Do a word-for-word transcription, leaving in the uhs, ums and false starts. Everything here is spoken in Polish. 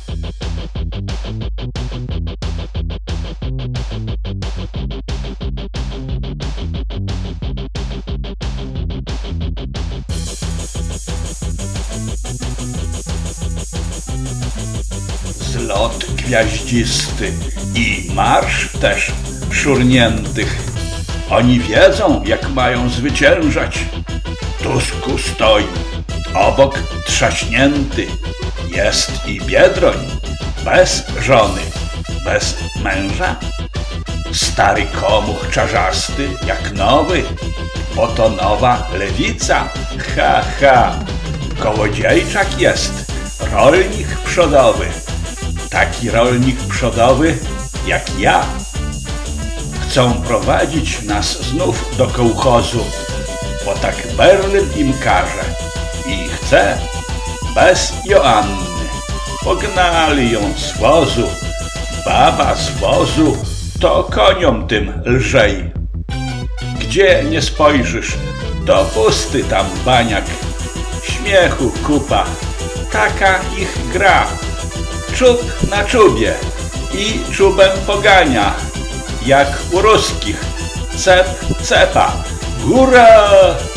Zlot gwiaździsty i marsz też szurniętych. Oni wiedzą, jak mają zwyciężać. Tusku stoi, obok trzaśnięty. Jest i Biedroń, bez żony, bez męża. Stary komuch czarzasty, jak nowy. Oto nowa lewica, ha, ha. Kołodziejczak jest, rolnik przodowy. Taki rolnik przodowy jak ja. Chcą prowadzić nas znów do kołchozu, bo tak Berlin im każe i chce. Bez Joanny pognali ją z wozu. Baba z wozu to koniom tym lżej. Gdzie nie spojrzysz, to pusty tam baniak. Śmiechu kupa, taka ich gra. Czub na czubie i czubem pogania. Jak u ruskich, cep cepa, góra!